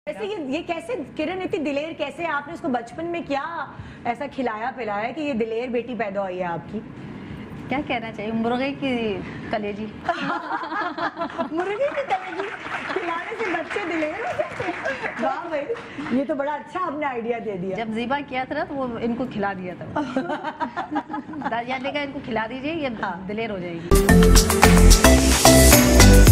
वैसे ये कैसे किरण इतनी दिलेर कैसे आपने उसको बचपन में क्या ऐसा खिलाया पिलाया कि ये दिलेर बेटी पैदा हुई है आपकी? क्या कहना चाहिए, मुर्गे की कलेजी। मुर्गे की कलेजी खिलाने से बच्चे दिलेर हो जाते हैं। वाह भाई, ये तो बड़ा अच्छा आपने आइडिया दे दिया। जब ज़िबा किया था ना तो वो इनको खिला दिया था। दादिया ने कहा इनको खिला दीजिए, ये दिलेर हो जाएगी।